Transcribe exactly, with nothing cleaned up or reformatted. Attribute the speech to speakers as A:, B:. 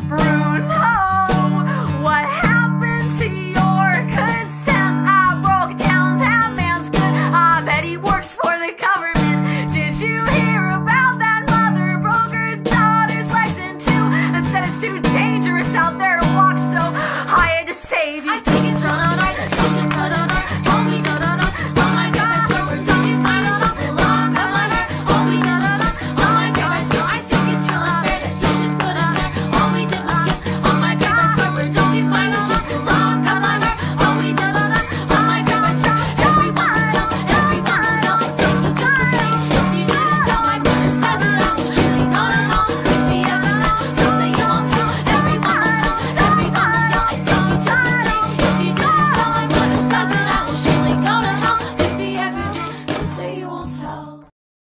A: Bruno, what happened to your good sense? I broke down that man's good. I bet he works for the government. Did you hear about that mother broke her daughter's legs in two and said it's too